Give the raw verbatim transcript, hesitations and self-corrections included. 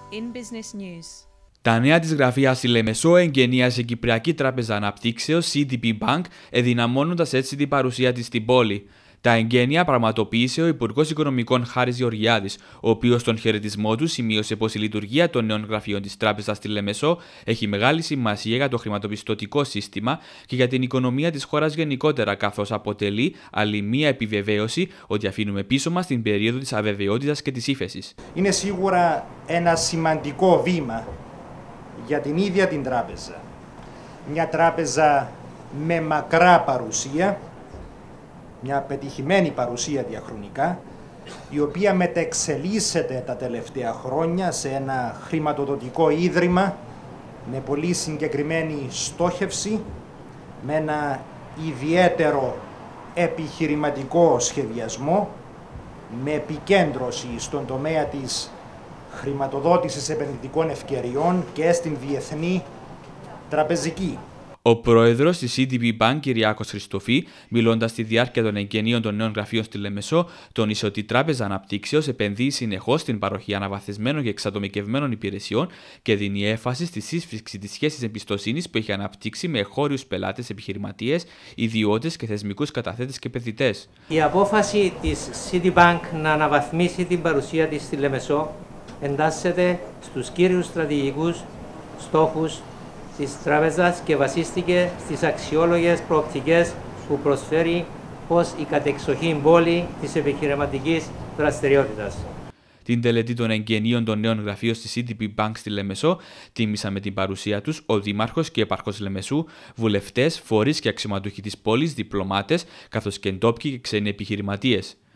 In Business News. Τα νέα της γραφεία στη Λεμεσό εγγενίασε η Κυπριακή Τράπεζα Αναπτύξεως σι ντι πι Bank, ενδυναμώνοντας έτσι την παρουσία της στην πόλη. Τα εγγένεια πραγματοποίησε ο Υπουργός Οικονομικών Χάρης Γεωργιάδης, ο οποίος στον χαιρετισμό του σημείωσε πως η λειτουργία των νέων γραφείων της Τράπεζας στη Λεμεσό έχει μεγάλη σημασία για το χρηματοπιστωτικό σύστημα και για την οικονομία της χώρας γενικότερα, καθώς αποτελεί άλλη μία επιβεβαίωση ότι αφήνουμε πίσω μας την περίοδο της αβεβαιότητας και της ύφεσης. Είναι σίγουρα ένα σημαντικό βήμα για την ίδια την τράπεζα. Μια τράπεζα με μακρά παρουσία, μια πετυχημένη παρουσία διαχρονικά, η οποία μετεξελίσσεται τα τελευταία χρόνια σε ένα χρηματοδοτικό ίδρυμα με πολύ συγκεκριμένη στόχευση, με ένα ιδιαίτερο επιχειρηματικό σχεδιασμό, με επικέντρωση στον τομέα της χρηματοδότησης επενδυτικών ευκαιριών και στην διεθνή τραπεζική. Ο πρόεδρος της σι ντι πι Bank, Κυριάκος Χριστοφή, μιλώντας στη διάρκεια των εγγενείων των νέων γραφείων στη Λεμεσό, τόνισε ότι η Τράπεζα Αναπτύξεως επενδύει συνεχώς στην παροχή αναβαθμισμένων και εξατομικευμένων υπηρεσιών και δίνει έμφαση στη σύσφυξη της σχέσης εμπιστοσύνης που έχει αναπτύξει με εγχώριους πελάτες, επιχειρηματίες, ιδιώτες και θεσμικούς καταθέτες και επενδυτές. Η απόφαση της Citibank να αναβαθμίσει την παρουσία της στη Λεμεσό εντάσσεται στους κύριους στρατηγικούς στόχους της τράπεζας και βασίστηκε στις αξιόλογες προοπτικές που προσφέρει ως η κατεξοχήν πόλη της επιχειρηματικής δραστηριότητας. Την τελετή των εγγενείων των νέων γραφείων στη σι ντι πι Bank στη Λεμεσό τίμησαν με την παρουσία τους ο Δήμαρχος και Επαρχός Λεμεσού, βουλευτές, φορείς και αξιωματούχοι της πόλης, διπλωμάτες, καθώς και ντόπιοι και ξένοι επιχειρηματίες.